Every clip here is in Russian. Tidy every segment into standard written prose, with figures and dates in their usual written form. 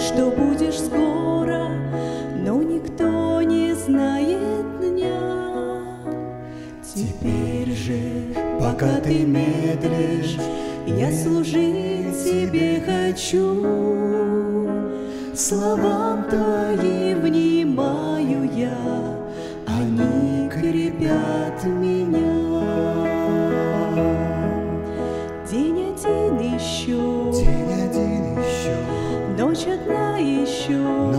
что будешь скоро, но никто не знает дня. Теперь же, пока ты медлишь, я служить тебе хочу. Словам твоим внимаю я, они крепят меня. День один еще, ночь одна еще,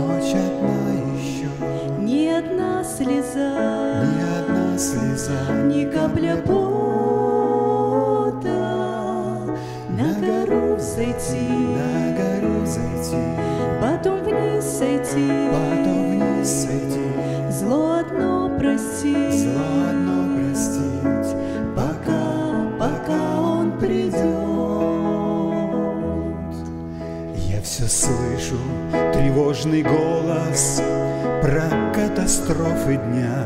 ни одна слеза, ни капля пота. На гору взойти, потом вниз сойти, зло одно простить, пока он придет. Я все слышу тревожный голос про катастрофы дня.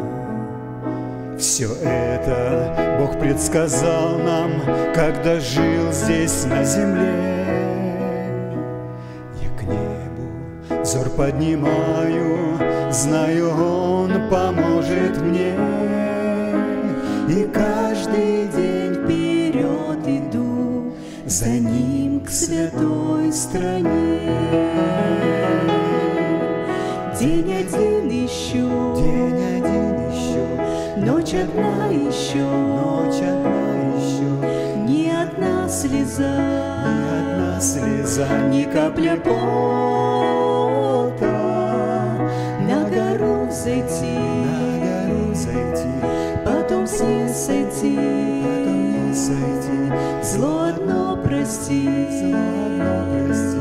Все это Бог предсказал нам, когда жил здесь на земле. Я к небу взор поднимаю, знаю, Он поможет мне. И каждый день вперед иду, за Ним к святой стране. День один еще, ночь одна еще, ни одна слеза, ни капля пота. На гору взойти, потом вниз сойти, зло одно простить,